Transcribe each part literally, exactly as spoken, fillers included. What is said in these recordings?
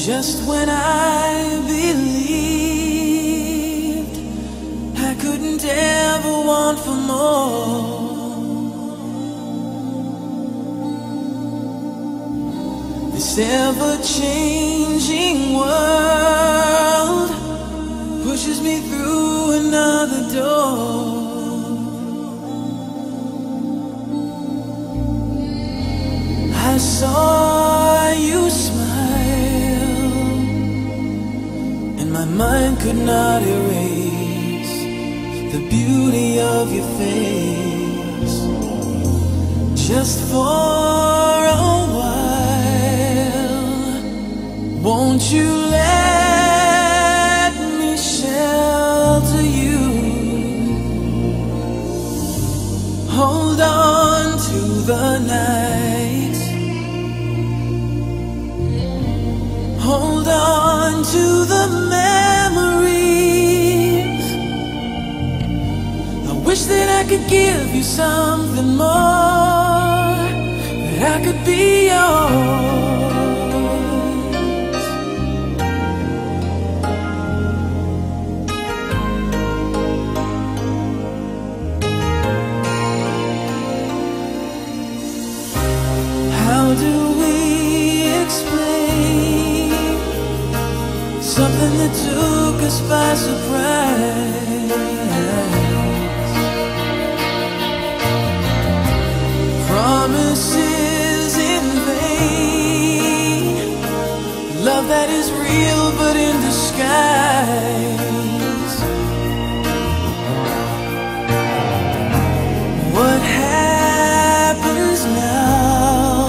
Just when I believed I couldn't ever want for more, this ever-changing world pushes me through another door. I saw you smile, and my mind could not erase the beauty of your face. Just for a while, won't you let me shelter you? Hold on to the night, hold on to the memories. I wish that I could give you something more, that I could be yours. How do we explain something that took us by surprise? Promises in vain, love that is real but in disguise. What happens now?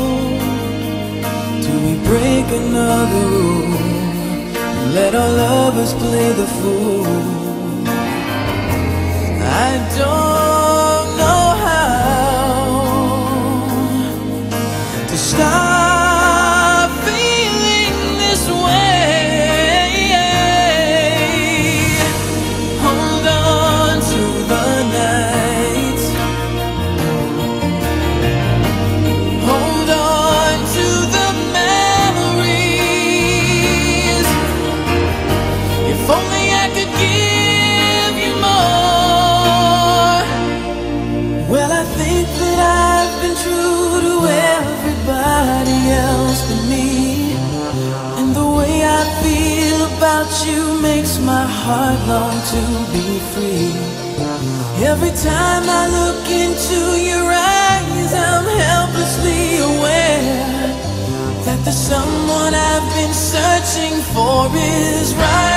Do we break another rule? Let our lovers play the fool. I don't know how to stop feeling this way. Hold on to the night, hold on to the memories. If only I could give you more. Well, I think that I've been true to everybody else but me, and the way I feel about you makes my heart long to be free. Every time I look into your eyes, I'm helplessly aware that the someone I've been searching for is right